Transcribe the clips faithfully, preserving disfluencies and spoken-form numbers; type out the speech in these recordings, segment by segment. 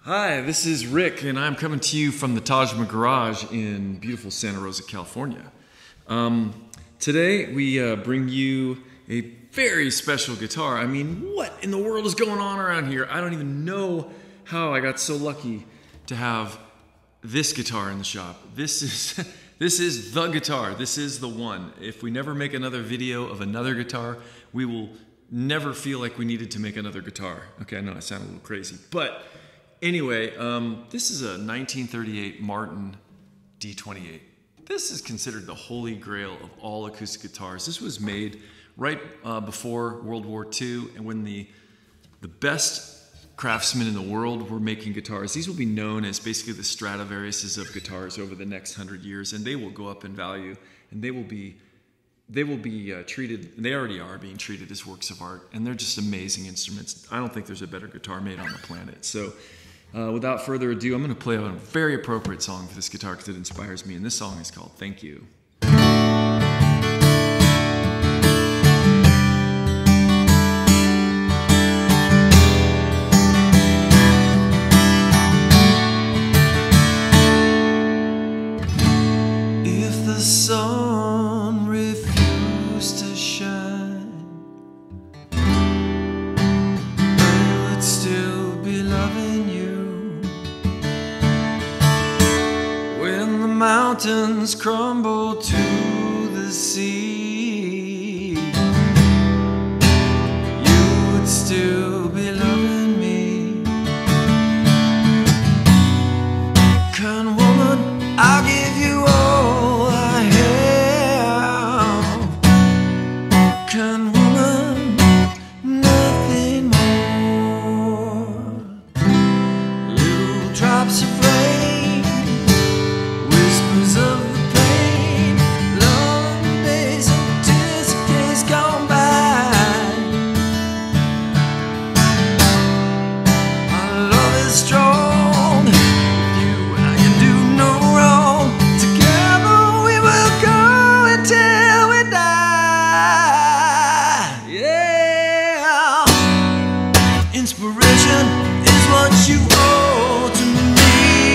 Hi, this is Rick, and I'm coming to you from the Taj Mahal Garage in beautiful Santa Rosa, California. Um, today, we uh, bring you a very special guitar. I mean, what in the world is going on around here? I don't even know how I got so lucky to have this guitar in the shop. This is, this is the guitar. This is the one. If we never make another video of another guitar, we will never feel like we needed to make another guitar. Okay, I know I sound a little crazy, but anyway, um, this is a nineteen thirty-eight Martin D twenty-eight. This is considered the holy grail of all acoustic guitars. This was made right uh, before World War Two, and when the, the best craftsmen in the world were making guitars. These will be known as basically the Stradivariuses of guitars over the next hundred years, and they will go up in value, and they will be They will be uh, treated, they already are being treated as works of art, and they're just amazing instruments. I don't think there's a better guitar made on the planet. So uh, without further ado, I'm going to play a very appropriate song for this guitar because it inspires me, and this song is called Thank You. If the sun refused to shine, I would still be loving you. When the mountains crumble to the sea, you would still be loving me. Kind woman, I'll give you all I have. Kind woman, nothing more. Little drops of rain, whispers of the pain, long days and tears of days gone by. Our love is strong, with you I can do no wrong. Together we will go until we die. Yeah, inspiration is what you owe to me.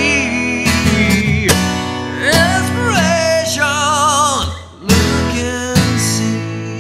Inspiration, look and see.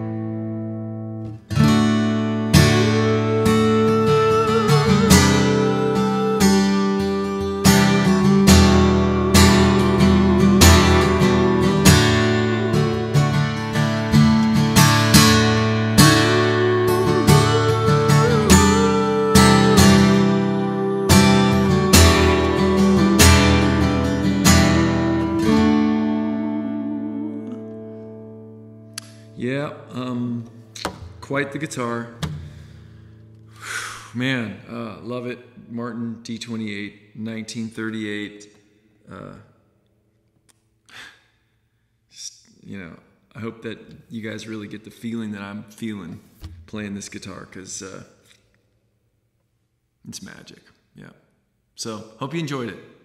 Yeah, um, quite the guitar. Man, uh, love it. Martin D twenty-eight, nineteen thirty-eight. Uh, just, you know, I hope that you guys really get the feeling that I'm feeling playing this guitar, because uh, it's magic. Yeah. So, hope you enjoyed it.